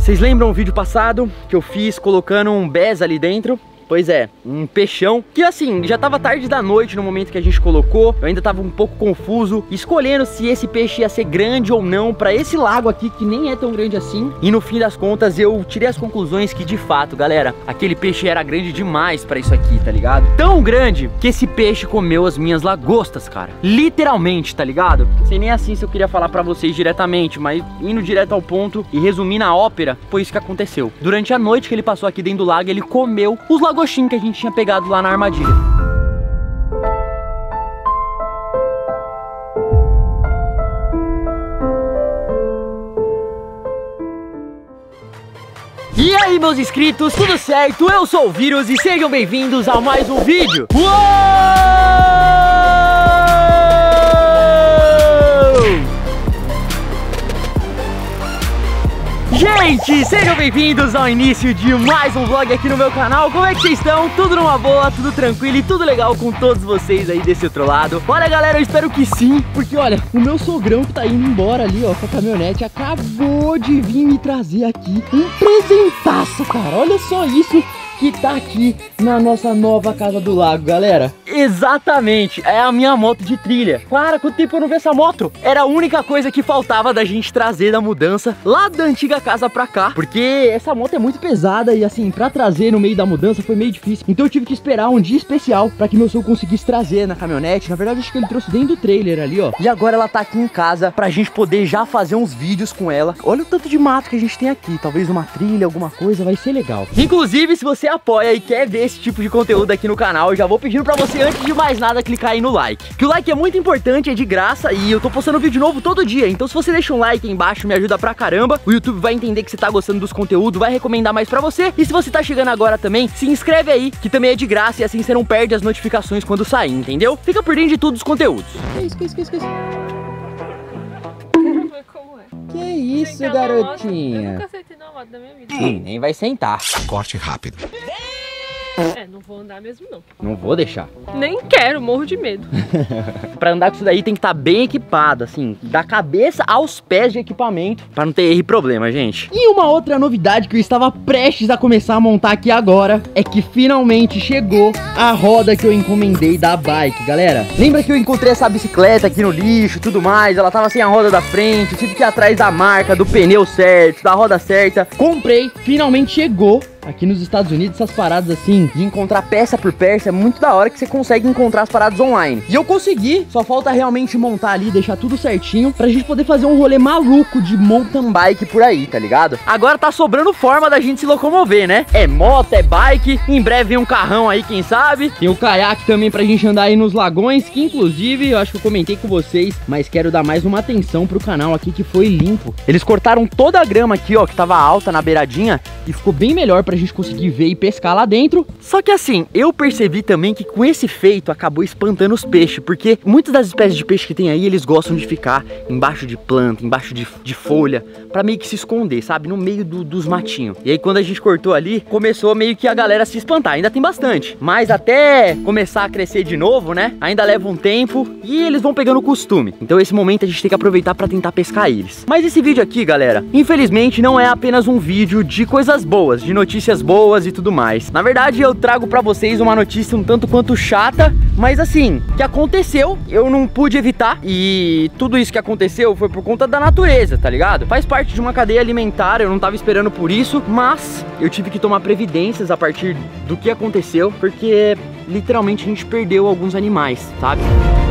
Vocês lembram o vídeo passado que eu fiz colocando um bez ali dentro? Pois é, um peixão, que assim, já tava tarde da noite no momento que a gente colocou. Eu ainda tava um pouco confuso, escolhendo se esse peixe ia ser grande ou não pra esse lago aqui, que nem é tão grande assim. E no fim das contas eu tirei as conclusões que de fato, galera, aquele peixe era grande demais pra isso aqui, tá ligado? Tão grande que esse peixe comeu as minhas lagostas, cara. Literalmente, tá ligado? Não sei nem assim se eu queria falar pra vocês diretamente, mas indo direto ao ponto e resumindo a ópera, foi isso que aconteceu. Durante a noite que ele passou aqui dentro do lago, ele comeu os lagostinhos que a gente tinha pegado lá na armadilha. E aí, meus inscritos, tudo certo? Eu sou o Vírus e sejam bem-vindos a mais um vídeo. Uou! Gente, sejam bem-vindos ao início de mais um vlog aqui no meu canal. Como é que vocês estão? Tudo numa boa, tudo tranquilo e tudo legal com todos vocês aí desse outro lado? Olha, galera, eu espero que sim, porque olha, o meu sogrão que tá indo embora ali, ó, com a caminhonete, acabou de vir me trazer aqui um presentaço, cara. Olha só isso que tá aqui na nossa nova casa do lago, galera. Exatamente, é a minha moto de trilha. Cara, quanto tempo eu não vi essa moto? Era a única coisa que faltava da gente trazer da mudança lá da antiga casa pra cá, porque essa moto é muito pesada e assim, pra trazer no meio da mudança foi meio difícil. Então eu tive que esperar um dia especial pra que meu sogro conseguisse trazer na caminhonete. Na verdade, acho que ele trouxe dentro do trailer ali, ó. E agora ela tá aqui em casa pra gente poder já fazer uns vídeos com ela. Olha o tanto de mato que a gente tem aqui. Talvez uma trilha, alguma coisa, vai ser legal. Inclusive, se você apoia e quer ver esse tipo de conteúdo aqui no canal, eu já vou pedindo pra você, antes de mais nada, clicar aí no like. Que o like é muito importante, é de graça e eu tô postando vídeo novo todo dia. Então se você deixa um like aí embaixo, me ajuda pra caramba. O YouTube vai entender que você tá gostando dos conteúdos, vai recomendar mais pra você. E se você tá chegando agora também, se inscreve aí, que também é de graça e assim você não perde as notificações quando sair, entendeu? Fica por dentro de tudo os conteúdos. Que isso? Que isso, garotinha? Eu nunca sentei numa moto da minha vida. Sim, nem vai sentar. Corte rápido. Não vou andar mesmo não. Não vou deixar. Nem quero, morro de medo. Pra andar com isso daí tem que estar bem equipado, assim, da cabeça aos pés de equipamento, pra não ter erro e problema, gente. E uma outra novidade que eu estava prestes a começar a montar aqui agora é que finalmente chegou a roda que eu encomendei da bike, galera. Lembra que eu encontrei essa bicicleta aqui no lixo e tudo mais? Ela tava sem a roda da frente, eu tive que ir atrás da marca, do pneu certo, da roda certa. Comprei, finalmente chegou. Aqui nos Estados Unidos, essas paradas assim, de encontrar peça por peça, é muito da hora que você consegue encontrar as paradas online. E eu consegui, só falta realmente montar ali, deixar tudo certinho, pra gente poder fazer um rolê maluco de mountain bike por aí, tá ligado? Agora tá sobrando forma da gente se locomover, né? É moto, é bike, em breve vem um carrão aí, quem sabe? Tem o caiaque também pra gente andar aí nos lagões, que inclusive, eu acho que eu comentei com vocês, mas quero dar mais uma atenção pro canal aqui que foi limpo. Eles cortaram toda a grama aqui, ó, que tava alta na beiradinha, e ficou bem melhor pra gente conseguir ver e pescar lá dentro. Só que assim, eu percebi também que com esse feito acabou espantando os peixes, porque muitas das espécies de peixe que tem aí, eles gostam de ficar embaixo de planta, embaixo de folha, pra meio que se esconder, sabe? No meio dos matinhos. E aí quando a gente cortou ali, começou meio que a galera se espantar. Ainda tem bastante, mas até começar a crescer de novo, né? Ainda leva um tempo e eles vão pegando o costume. Então esse momento a gente tem que aproveitar pra tentar pescar eles. Mas esse vídeo aqui, galera, infelizmente não é apenas um vídeo de coisas boas, de notícias boas e tudo mais. Na verdade, eu trago pra vocês uma notícia um tanto quanto chata, mas assim, que aconteceu, eu não pude evitar, e tudo isso que aconteceu foi por conta da natureza, tá ligado? Faz parte de uma cadeia alimentar, eu não tava esperando por isso, mas eu tive que tomar previdências a partir do que aconteceu, porque literalmente a gente perdeu alguns animais, sabe?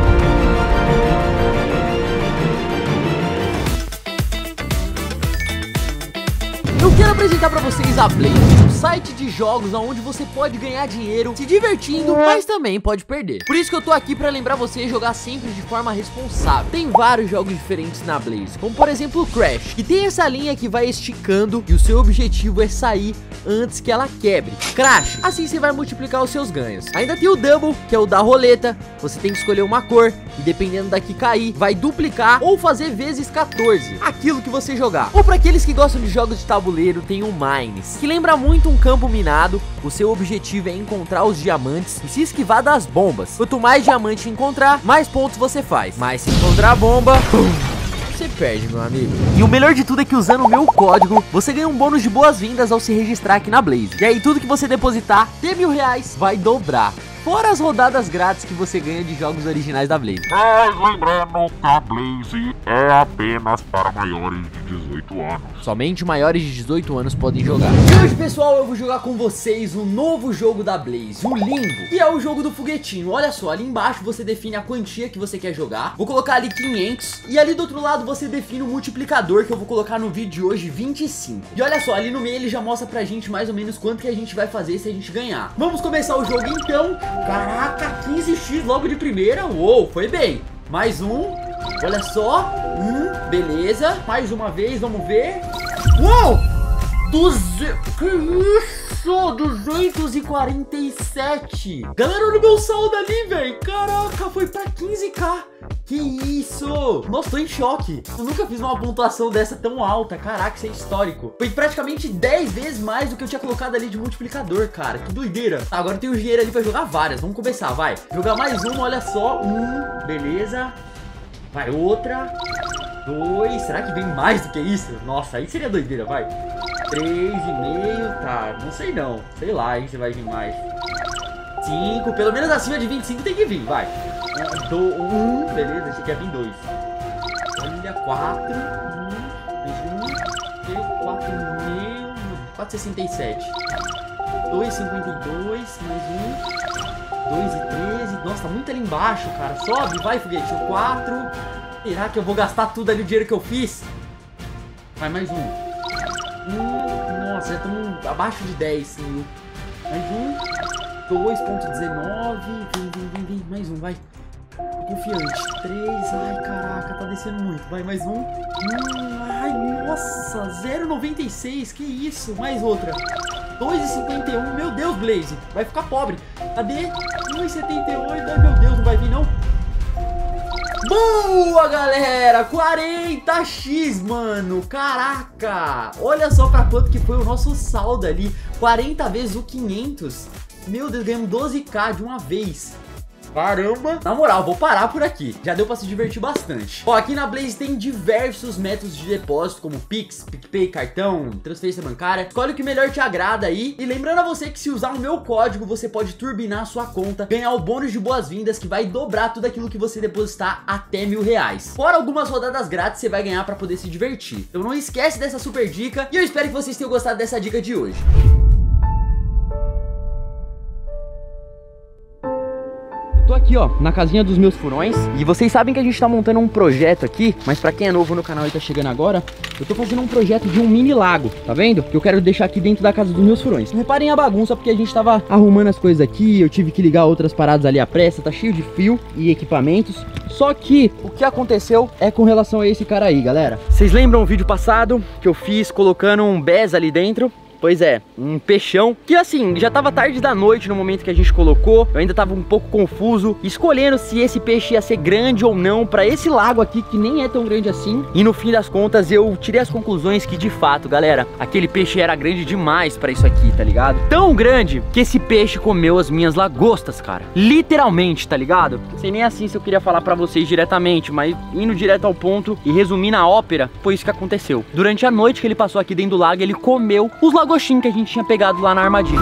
Eu quero apresentar pra vocês a Blaze, um site de jogos onde você pode ganhar dinheiro se divertindo, mas também pode perder. Por isso que eu tô aqui pra lembrar você jogar sempre de forma responsável. Tem vários jogos diferentes na Blaze, como por exemplo o Crash, que tem essa linha que vai esticando e o seu objetivo é sair antes que ela quebre. Crash, assim você vai multiplicar os seus ganhos. Ainda tem o Double, que é o da roleta. Você tem que escolher uma cor e dependendo da que cair, vai duplicar ou fazer vezes 14 aquilo que você jogar. Ou para aqueles que gostam de jogos de tabuleiro, tem o Mines, que lembra muito um campo minado. O seu objetivo é encontrar os diamantes e se esquivar das bombas. Quanto mais diamante encontrar, mais pontos você faz. Mas se encontrar a bomba, você perde, meu amigo. E o melhor de tudo é que usando o meu código, você ganha um bônus de boas-vindas ao se registrar aqui na Blaze. E aí tudo que você depositar de R$1.000 vai dobrar. Fora as rodadas grátis que você ganha de jogos originais da Blaze. Mas lembrando que a Blaze é apenas para maiores de 18 anos. Somente maiores de 18 anos podem jogar. E hoje, pessoal, eu vou jogar com vocês um novo jogo da Blaze, o Limbo, que é o jogo do foguetinho. Olha só, ali embaixo você define a quantia que você quer jogar. Vou colocar ali 500. E ali do outro lado você define o multiplicador, que eu vou colocar no vídeo de hoje, 25. E olha só, ali no meio ele já mostra pra gente mais ou menos quanto que a gente vai fazer se a gente ganhar. Vamos começar o jogo então. Caraca, 15x logo de primeira. Uou, foi bem. Mais um. Olha só. Beleza. Mais uma vez, vamos ver. Uou! Que isso? 247. Galera, olha o meu saldo ali, velho. Caraca, foi pra 15k. Que isso? Nossa, tô em choque. Eu nunca fiz uma pontuação dessa tão alta. Caraca, isso é histórico. Foi praticamente 10 vezes mais do que eu tinha colocado ali de multiplicador, cara. Que doideira. Tá, agora eu tenho dinheiro ali pra jogar várias. Vamos começar, vai. Jogar mais uma, olha só. Beleza. Vai, outra. 2. Será que vem mais do que isso? Nossa, aí seria doideira, vai. 3,5. Tá, não sei não. Sei lá, hein, se vai vir mais. 5. Pelo menos acima de 25 tem que vir, vai. 1, beleza, achei que ia vir 2. Olha, 4. 4,67. 2,52. Mais 2,13. Nossa, tá muito ali embaixo, cara. Sobe, vai, foguete. 4. Será que eu vou gastar tudo ali o dinheiro que eu fiz? Vai, mais um. Nossa, já estamos abaixo de 10 mil. Mais um. 2,19. Vem. Mais um, vai. Tô confiante. 3. Ai, caraca, tá descendo muito. Vai, mais um. Ai, nossa. 0,96. Que isso? Mais outra. 2,51. Meu Deus, Blaze. Vai ficar pobre. Cadê? 1,78. Ai, meu Deus, não vai vir, não. Boa, galera, 40x, mano, caraca. Olha só pra quanto que foi o nosso saldo ali. 40 vezes o 500. Meu Deus, ganhamos 12k de uma vez. Caramba. Na moral, vou parar por aqui. Já deu pra se divertir bastante. Ó, aqui na Blaze tem diversos métodos de depósito, como Pix, PicPay, cartão, transferência bancária. Escolhe o que melhor te agrada aí. E lembrando a você que se usar o meu código, você pode turbinar a sua conta, ganhar o bônus de boas-vindas, que vai dobrar tudo aquilo que você depositar até R$1.000. Fora algumas rodadas grátis, você vai ganhar pra poder se divertir. Então não esquece dessa super dica. E eu espero que vocês tenham gostado dessa dica de hoje. Tô aqui, ó, na casinha dos meus furões. E vocês sabem que a gente tá montando um projeto aqui, mas pra quem é novo no canal e tá chegando agora, eu tô fazendo um projeto de um mini lago, tá vendo? Que eu quero deixar aqui dentro da casa dos meus furões. Não reparem a bagunça, porque a gente tava arrumando as coisas aqui, eu tive que ligar outras paradas ali à pressa, tá cheio de fio e equipamentos. Só que o que aconteceu é com relação a esse cara aí, galera. Vocês lembram o vídeo passado que eu fiz colocando um BES ali dentro? Pois é, um peixão que assim, já tava tarde da noite no momento que a gente colocou. Eu ainda tava um pouco confuso, escolhendo se esse peixe ia ser grande ou não pra esse lago aqui, que nem é tão grande assim. E no fim das contas eu tirei as conclusões que de fato, galera, aquele peixe era grande demais pra isso aqui, tá ligado? Tão grande que esse peixe comeu as minhas lagostas, cara. Literalmente, tá ligado? Não sei nem assim se eu queria falar pra vocês diretamente, mas indo direto ao ponto e resumindo a ópera, foi isso que aconteceu. Durante a noite que ele passou aqui dentro do lago, ele comeu os lagostinhos que a gente tinha pegado lá na armadilha.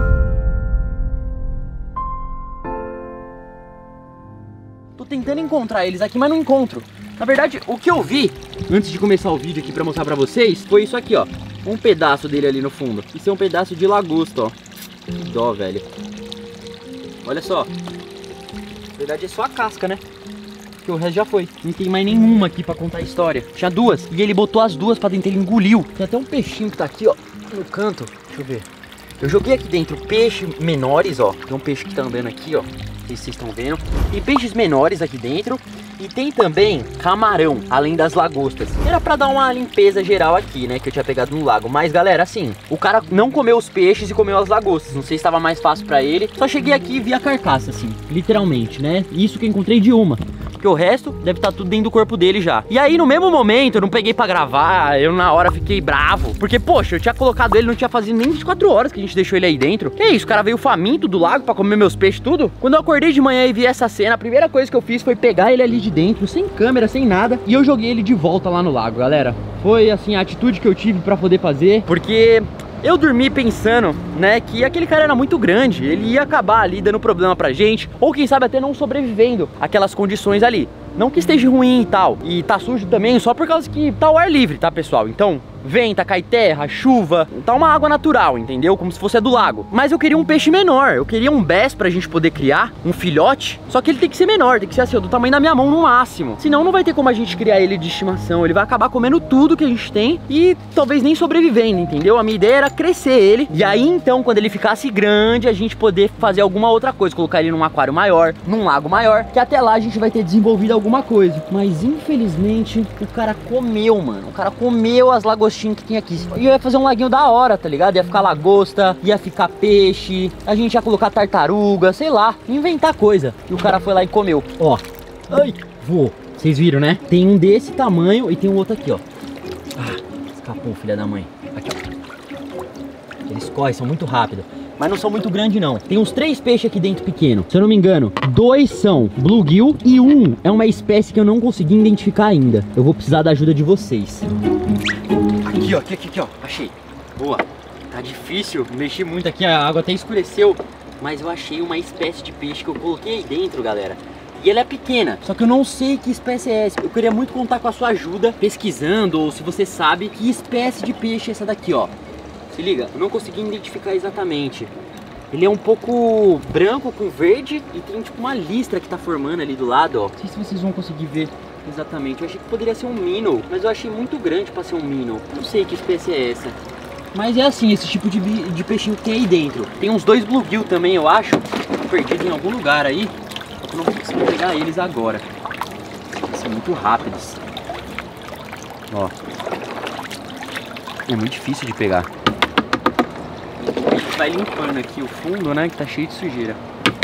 Tô tentando encontrar eles aqui, mas não encontro. Na verdade, o que eu vi antes de começar o vídeo aqui pra mostrar pra vocês foi isso aqui, ó. Um pedaço dele ali no fundo. Isso é um pedaço de lagosta, ó. Que dó, velho. Olha só. Na verdade é só a casca, né? Porque o resto já foi. Não tem mais nenhuma aqui pra contar a história. Tinha duas. E ele botou as duas pra dentro, ele engoliu. Tem até um peixinho que tá aqui, ó, no canto. Deixa eu ver. Eu joguei aqui dentro peixes menores, ó. Tem um peixe que tá andando aqui, ó. Não sei se vocês estão vendo. Tem peixes menores aqui dentro. E tem também camarão, além das lagostas. Era pra dar uma limpeza geral aqui, né, que eu tinha pegado no lago. Mas, galera, assim, o cara não comeu os peixes e comeu as lagostas. Não sei se estava mais fácil pra ele. Só cheguei aqui e vi a carcaça, assim, literalmente, né. Isso que eu encontrei de uma. porque o resto deve estar tudo dentro do corpo dele já. E aí, no mesmo momento, eu não peguei pra gravar, eu na hora fiquei bravo, porque, poxa, eu tinha colocado ele, não tinha fazido nem 24 horas que a gente deixou ele aí dentro. Que isso, o cara veio faminto do lago pra comer meus peixes tudo? Quando eu acordei de manhã e vi essa cena, a primeira coisa que eu fiz foi pegar ele ali de dentro, sem câmera, sem nada, e eu joguei ele de volta lá no lago, galera. Foi, assim, a atitude que eu tive pra poder fazer, porque eu dormi pensando, né, que aquele cara era muito grande, ele ia acabar ali dando problema pra gente, ou quem sabe até não sobrevivendo àquelas condições ali. Não que esteja ruim e tal, e tá sujo também só por causa que tá ao ar livre, tá, pessoal? Então, venta, cai terra, chuva, tá uma água natural, entendeu? Como se fosse a do lago. Mas eu queria um peixe menor, eu queria um bass pra gente poder criar, um filhote, só que ele tem que ser menor, tem que ser assim, ó, do tamanho da minha mão no máximo. Senão não vai ter como a gente criar ele de estimação, ele vai acabar comendo tudo que a gente tem e talvez nem sobrevivendo, entendeu? A minha ideia era crescer ele, e aí então, quando ele ficasse grande, a gente poder fazer alguma outra coisa, colocar ele num aquário maior, num lago maior, que até lá a gente vai ter desenvolvido alguma coisa. Mas infelizmente o cara comeu, mano. O cara comeu as lagostinhas que tem aqui. E ia fazer um laguinho da hora, tá ligado? Ia ficar lagosta, ia ficar peixe, a gente ia colocar tartaruga, sei lá, inventar coisa. E o cara foi lá e comeu. Ó, ai, voou. Vocês viram, né? Tem um desse tamanho e tem um outro aqui, ó. Ah, escapou, filha da mãe. Aqui, ó. Eles correm, são muito rápidos. Mas não são muito grandes não. Tem uns 3 peixes aqui dentro pequeno. Se eu não me engano, 2 são bluegill e 1 é uma espécie que eu não consegui identificar ainda. Eu vou precisar da ajuda de vocês. Aqui, ó, aqui, ó. Achei. Boa. Tá difícil. Mexi muito aqui, a água até escureceu. Mas eu achei uma espécie de peixe que eu coloquei aí dentro, galera. E ela é pequena, só que eu não sei que espécie é essa. Eu queria muito contar com a sua ajuda, pesquisando, ou se você sabe que espécie de peixe é essa daqui, ó. Se liga, eu não consegui identificar exatamente. Ele é um pouco branco com verde e tem tipo uma listra que tá formando ali do lado, ó. Não sei se vocês vão conseguir ver exatamente. Eu achei que poderia ser um minnow, mas eu achei muito grande pra ser um minnow. Não sei que espécie é essa. Mas é assim, esse tipo de peixinho que tem aí dentro. Tem uns 2 bluegill também, eu acho, perdidos em algum lugar aí. Eu não vou conseguir pegar eles agora. Eles são muito rápidos. Ó. É muito difícil de pegar. A gente vai limpando aqui o fundo, né, que tá cheio de sujeira.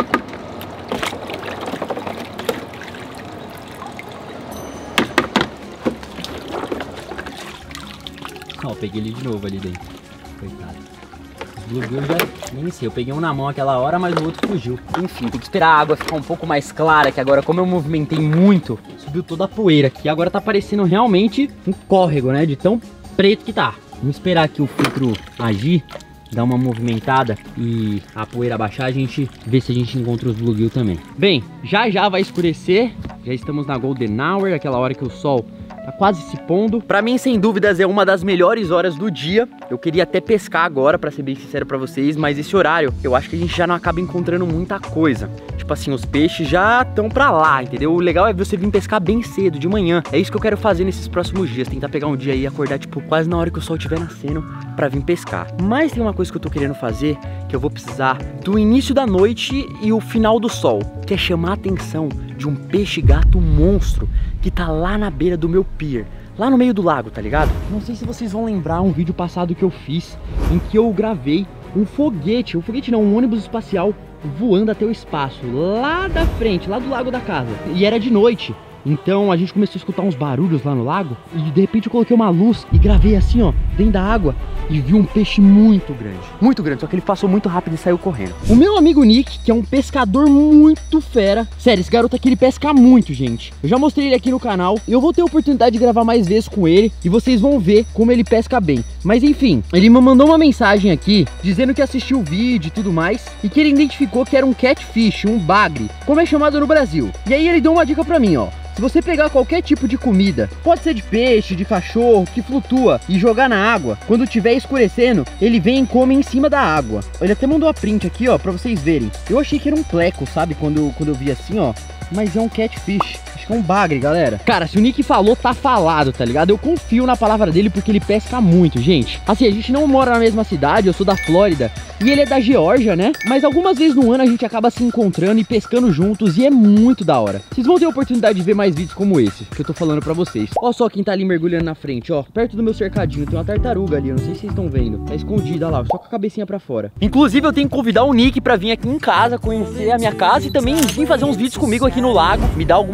Ó, peguei ele de novo ali dentro. Coitado. Os bluegill já nem sei, eu peguei um na mão aquela hora, mas o outro fugiu. Enfim, tem que esperar a água ficar um pouco mais clara, que agora como eu movimentei muito, subiu toda a poeira aqui. Agora tá parecendo realmente um córrego, né, de tão preto que tá. Vamos esperar aqui o filtro agir, dar uma movimentada e a poeira baixar, a gente vê se a gente encontra os bluegill também. Bem, já vai escurecer, já estamos na golden hour, aquela hora que o sol tá quase se pondo. Pra mim, sem dúvidas, é uma das melhores horas do dia. Eu queria até pescar agora, pra ser bem sincero pra vocês, mas esse horário, eu acho que a gente já não acaba encontrando muita coisa. Tipo assim, os peixes já estão pra lá, entendeu? O legal é você vir pescar bem cedo, de manhã. É isso que eu quero fazer nesses próximos dias, tentar pegar um dia aí e acordar, tipo, quase na hora que o sol estiver nascendo pra vir pescar. Mas tem uma coisa que eu tô querendo fazer, que eu vou precisar do início da noite e o final do sol, que é chamar a atenção de um peixe-gato monstro que tá lá na beira do meu pier, lá no meio do lago, tá ligado? Não sei se vocês vão lembrar um vídeo passado que eu fiz, em que eu gravei um foguete não, um ônibus espacial voando até o espaço, lá da frente, lá do lago da casa. E era de noite, então a gente começou a escutar uns barulhos lá no lago, e de repente eu coloquei uma luz e gravei assim, ó, dentro da água, e vi um peixe muito grande, só que ele passou muito rápido e saiu correndo. O meu amigo Nick, que é um pescador muito fera, sério, esse garoto aqui ele pesca muito, gente. Eu já mostrei ele aqui no canal, e eu vou ter a oportunidade de gravar mais vezes com ele, e vocês vão ver como ele pesca bem. Mas enfim, ele me mandou uma mensagem aqui, dizendo que assistiu o vídeo e tudo mais, e que ele identificou que era um catfish, um bagre, como é chamado no Brasil. E aí ele deu uma dica pra mim, ó. Se você pegar qualquer tipo de comida, pode ser de peixe, de cachorro, que flutua, e jogar na água, quando tiver escurecendo, ele vem e come em cima da água. Ele até mandou a print aqui, ó, pra vocês verem. Eu achei que era um pleco, sabe, quando eu vi assim, ó. Mas é um catfish. Acho que é um bagre, galera. Cara, se o Nick falou, tá falado, tá ligado? Eu confio na palavra dele porque ele pesca muito, gente. Assim, a gente não mora na mesma cidade, eu sou da Flórida e ele é da Geórgia, né? Mas algumas vezes no ano a gente acaba se encontrando e pescando juntos e é muito da hora. Vocês vão ter a oportunidade de ver mais vídeos como esse, que eu tô falando pra vocês. Ó só quem tá ali mergulhando na frente, ó. Perto do meu cercadinho tem uma tartaruga ali, eu não sei se vocês estão vendo. Tá escondida lá, só com a cabecinha pra fora. Inclusive eu tenho que convidar o Nick pra vir aqui em casa, conhecer a minha casa e também vir fazer uns vídeos comigo aqui no lago, me dar algumas dicas de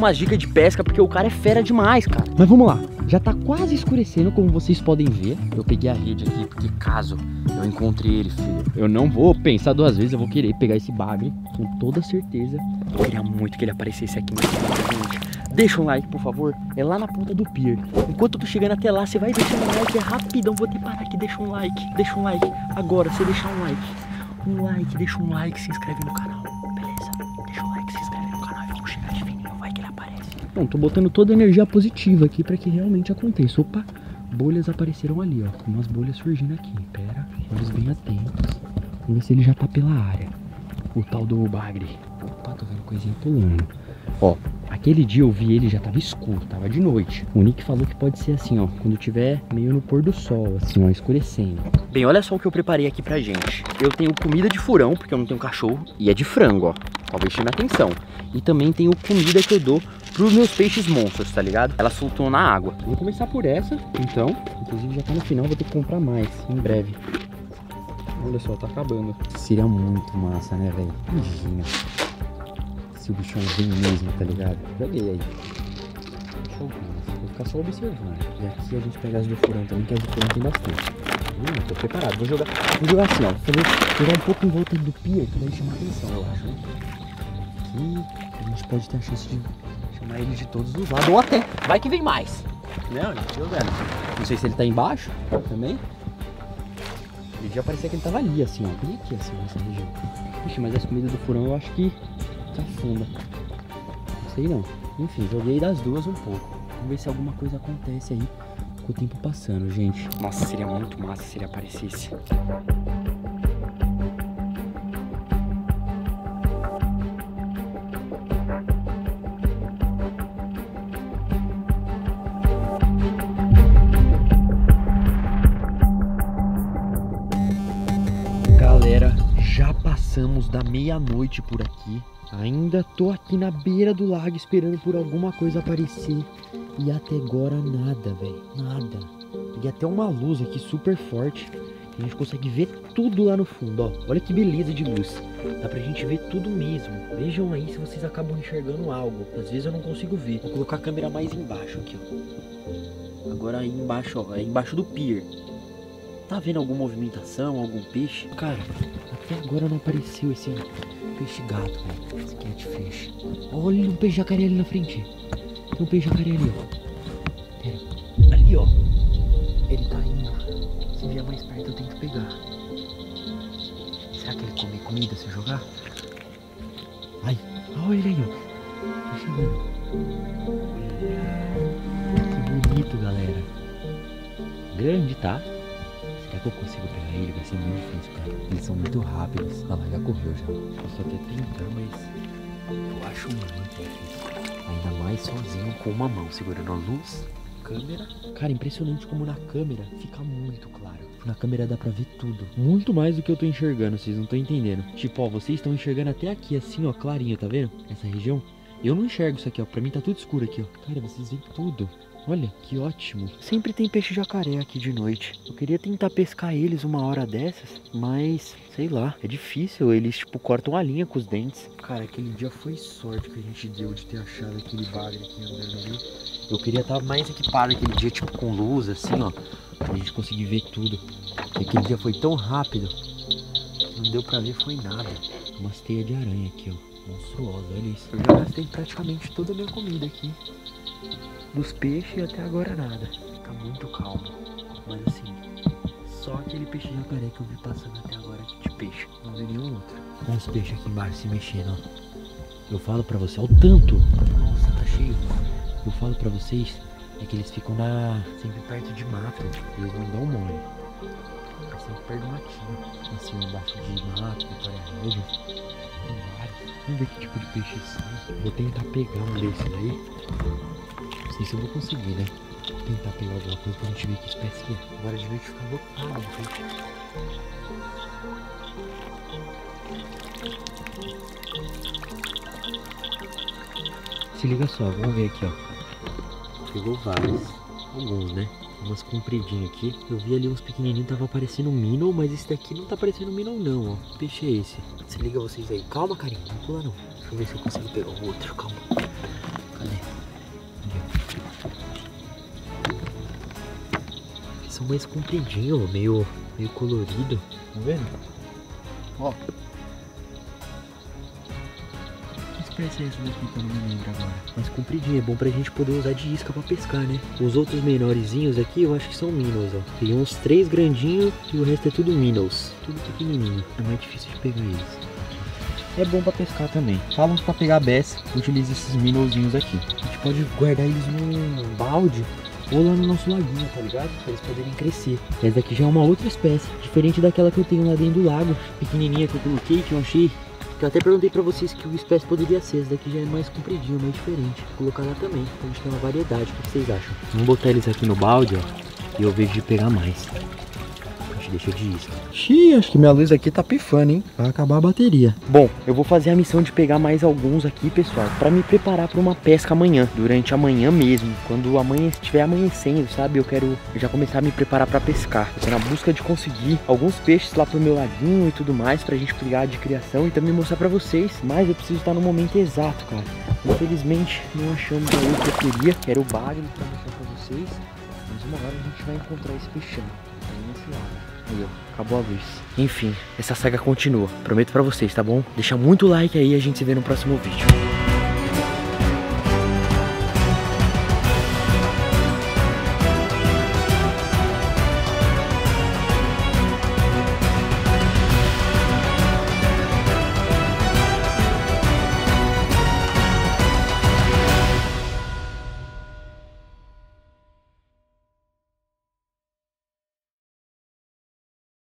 de pesca, porque o cara é fera demais, cara. Mas vamos lá, já tá quase escurecendo, como vocês podem ver. Eu peguei a rede aqui, porque caso eu encontre ele, filho, eu não vou pensar duas vezes, eu vou querer pegar esse bagre, com toda certeza. Eu queria muito que ele aparecesse aqui, mas gente, deixa um like, por favor. É lá na ponta do pier. Enquanto eu tô chegando até lá, você vai deixando um like. É rapidão, vou ter que parar aqui. Deixa um like. Deixa um like. Agora, você deixar um like. Um like, deixa um like, se inscreve no canal. Beleza? Deixa um like, se inscreve no canal e vamos chegar de fininho. Vai que ele aparece. Bom, tô botando toda a energia positiva aqui pra que realmente aconteça. Opa, bolhas apareceram ali, ó. Umas bolhas surgindo aqui. Pera, olhos bem atentos. Vamos ver se ele já tá pela área. O tal do bagre. Opa, tô vendo coisinha pulando. Ó, aquele dia eu vi ele, já tava escuro, tava de noite. O Nick falou que pode ser assim, ó, quando tiver meio no pôr do sol, assim, ó, escurecendo. Bem, olha só o que eu preparei aqui pra gente. Eu tenho comida de furão, porque eu não tenho cachorro, e é de frango, ó. Talvez chame a atenção. E também tenho comida que eu dou pros meus peixes monstros, tá ligado? Elas flutuam na água. Vou começar por essa, então. Inclusive já tá no final, vou ter que comprar mais, em breve. Olha só, tá acabando. Seria muito massa, né, velho? Imagina se o bichão vem mesmo, tá ligado? Joguei aí. Deixa eu ver, vou ficar só observando. E aqui a gente pega as do furão também, que as do furão tem bastante. Tô preparado. Vou jogar assim, ó. Vou jogar um pouco em volta do pier, que vai chamar atenção, eu acho, né? Aqui a gente pode ter a chance de chamar ele de todos os lados. Ou até, vai que vem mais. Não, gente, jogando. Não sei se ele tá embaixo também. Ele já parecia que ele tava ali, assim, ó. Bem aqui, assim, nessa região. Ixi, mas as comidas do furão eu acho que afunda. Não sei não. Enfim, joguei das duas um pouco. Vamos ver se alguma coisa acontece aí com o tempo passando, gente. Nossa, seria muito massa se ele aparecesse. Galera, já passamos da meia-noite por aqui. Ainda tô aqui na beira do lago esperando por alguma coisa aparecer. E até agora nada, velho. Nada. Peguei até uma luz aqui super forte. A gente consegue ver tudo lá no fundo, ó. Olha que beleza de luz. Dá pra gente ver tudo mesmo. Vejam aí se vocês acabam enxergando algo. Às vezes eu não consigo ver. Vou colocar a câmera mais embaixo aqui, ó. Agora aí embaixo, ó. É embaixo do pier. Tá vendo alguma movimentação, algum peixe? Cara, até agora não apareceu esse peixe gato, velho. Esse catfish. Olha um peixe jacaré ali na frente. Tem um peixe jacaré ali, ó. Pera. Ali, ó. Ele tá indo. Se vier mais perto eu tenho que pegar. Será que ele come comida se eu jogar? Ai, olha ele aí, ó. Tá chegando. Que bonito, galera. Grande, tá? Será que eu consigo pegar ele? Vai ser muito difícil, cara. Eles são muito rápidos. Ah lá, já correu já. Posso até tentar, mas eu acho muito difícil. Ainda mais sozinho com uma mão, segurando a luz, câmera. Cara, impressionante como na câmera fica muito claro. Na câmera dá pra ver tudo. Muito mais do que eu tô enxergando, vocês não estão entendendo. Tipo, ó, vocês estão enxergando até aqui assim, ó, clarinho, tá vendo? Essa região. Eu não enxergo isso aqui, ó. Pra mim tá tudo escuro aqui, ó. Cara, vocês veem tudo. Olha, que ótimo. Sempre tem peixe jacaré aqui de noite. Eu queria tentar pescar eles uma hora dessas, mas, sei lá, é difícil. Eles, tipo, cortam a linha com os dentes. Cara, aquele dia foi sorte que a gente deu de ter achado aquele bagre aqui andando, viu? Eu queria estar mais equipado aquele dia, tipo, com luz, assim, ó, pra gente conseguir ver tudo. E aquele dia foi tão rápido que não deu pra ver foi nada. Uma teia de aranha aqui, ó, monstruosa, olha isso. Eu já gastei praticamente toda a minha comida aqui. Dos peixes e até agora nada. Tá muito calmo. Mas assim, só aquele peixe jacaré que eu vi passando até agora aqui de peixe. Não vi nenhum outro. Olha os peixes aqui embaixo se mexendo, ó. Eu falo pra você, olha o tanto. Nossa, tá cheio. Eu falo pra vocês, é que eles ficam sempre perto de mato. Eles não dão mole. Eles sempre perto do matinho. Assim, embaixo de mato, vitória-régia. Tem vários. Vamos ver que tipo de peixe são. Vou tentar pegar um desses aí. Não sei se eu vou conseguir, né? Vou tentar pegar alguma coisa pra gente ver que espécie é. Agora de noite fica lotado, gente. Se liga só, vamos ver aqui, ó. Pegou vários. Alguns, né? Umas compridinhas aqui. Eu vi ali uns pequenininhos, tava parecendo minnow, mas esse daqui não tá parecendo minnow não, ó. Que peixe é esse? Se liga vocês aí. Calma, carinho. Não pula não. Deixa eu ver se eu consigo pegar o outro. Calma. Cadê? são mais compridinhos, meio colorido. Tá vendo? Ó. Que espécie é essa daqui que eu não me lembro agora? Mais compridinho, é bom pra gente poder usar de isca pra pescar, né? Os outros menorzinhos aqui eu acho que são minnows, ó. Tem uns 3 grandinhos e o resto é tudo minnows. Tudo pequenininho. É mais difícil de pegar eles. É bom pra pescar também. Falam que pra pegar bass, utiliza esses minnowzinhos aqui. A gente pode guardar eles num balde ou lá no nosso laguinho, tá ligado? Pra eles poderem crescer. Essa daqui já é uma outra espécie, diferente daquela que eu tenho lá dentro do lago, pequenininha que eu coloquei, que eu achei. Que eu até perguntei pra vocês que espécie poderia ser. Essa daqui já é mais compridinha, mais diferente. Vou colocar lá também, pra gente ter uma variedade. O que vocês acham? Vamos botar eles aqui no balde, ó, e eu vejo de pegar mais. A gente deixa de isca. Xiii, acho que minha luz aqui tá pifando, hein? Vai acabar a bateria. Bom, eu vou fazer a missão de pegar mais alguns aqui, pessoal, pra me preparar pra uma pesca amanhã, durante amanhã mesmo. Quando amanhã estiver amanhecendo, sabe? Eu quero já começar a me preparar pra pescar. Eu tô na busca de conseguir alguns peixes lá pro meu laguinho e tudo mais, pra gente pegar de criação e também mostrar pra vocês. Mas eu preciso estar no momento exato, cara. Infelizmente, não achamos a luz que eu queria, que era o bagre, pra mostrar pra vocês. Mas uma hora a gente vai encontrar esse peixão. Tá aí nesse lado. Aí, ó, acabou a luz. Enfim, essa saga continua. Prometo pra vocês, tá bom? Deixa muito like aí e a gente se vê no próximo vídeo.